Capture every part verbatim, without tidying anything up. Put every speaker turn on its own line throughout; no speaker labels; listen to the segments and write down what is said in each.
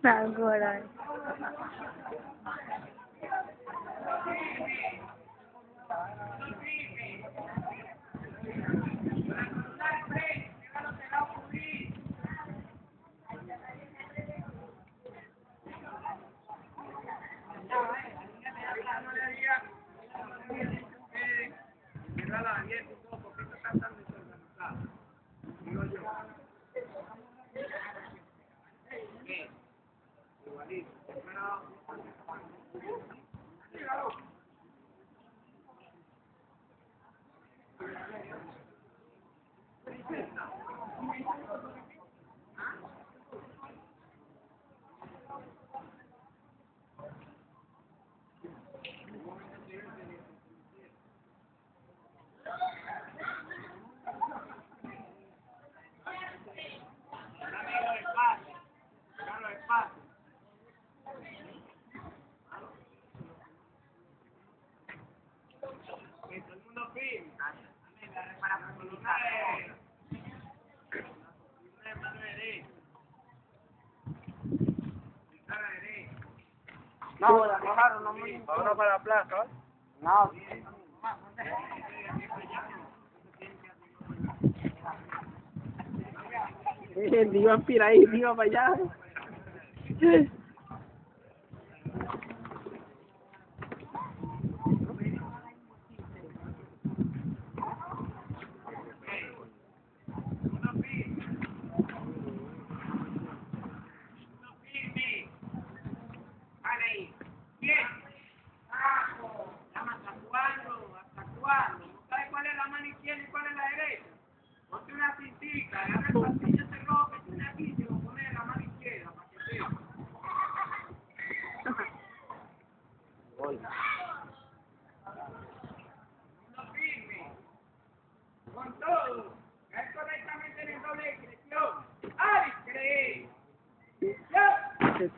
Ahora.
No, la bajaron, no me...
Ahora para la plaza,
No.
El iba a aspirar ahí, iba para allá.
Con todo, es correctamente en el doble de dirección. ¡Ay, cree! ¡Ya!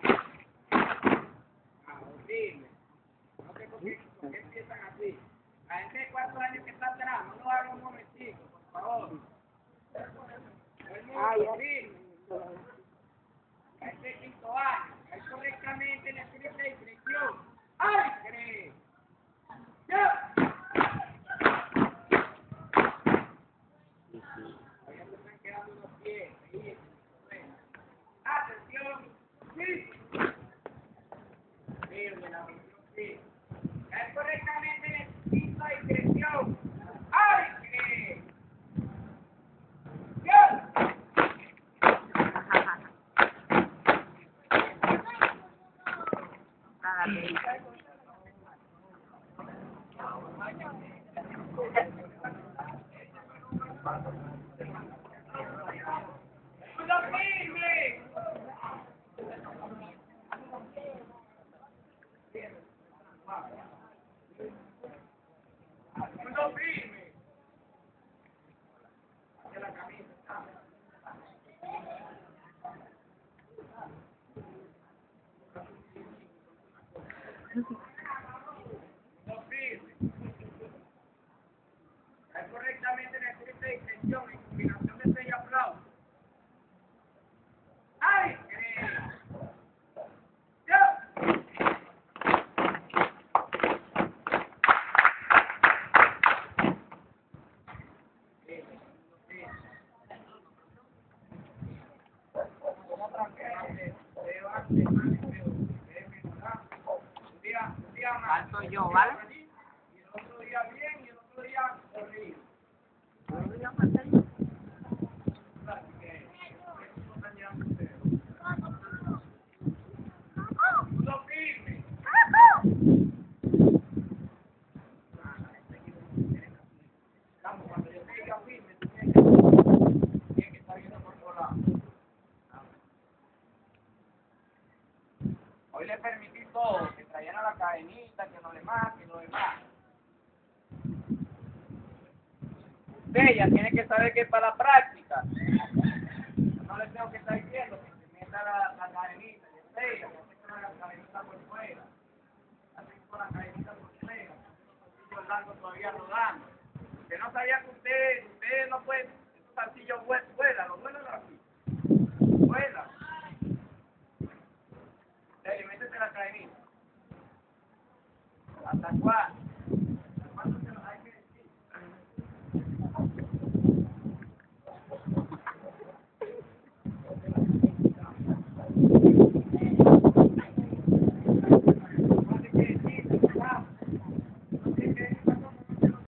Ah, horrible. No sé por qué, por qué empiezan así. La gente de cuatro años que está atrás, no lo haga un momentito, por favor. Es muy horrible. La gente de quinto año, es correctamente en el doble de dirección. ¡Ay, cree! ¡Ya! Atención, sí. Sí. Es correctamente en el quinto de dirección. ¡Ay, qué! ¡Ya! ¡Punto firme! ¡Punto firme! Hacia la camisa. Punto firme. Es correctamente en el triple de extensión en combinación de seis aplausos. ¡Ay, qué! ¡Ya!
Falto yo, ¿vale?
Y el otro día bien y el otro día horrible. Así que, eso están llevando ustedes. Punto firme. Vamos, cuando yo te diga firme, tú tienes que, tienes que estar viendo por todos lados. Hoy le permití todo, que trajeran la cadenita, que lo demás, que lo demás. Ella tiene que saber que es para la práctica. Yo no le tengo que estar diciendo que se meta la, la cadenita. Ella, que se meta la cadenita por fuera. Así con la cadenita por fuera. Los salsillos largos todavía rodando. Que no sabía que usted, usted no puede, esos salsillos vuelan, los vuelan así. Vuelan. ¿Hasta cuándo?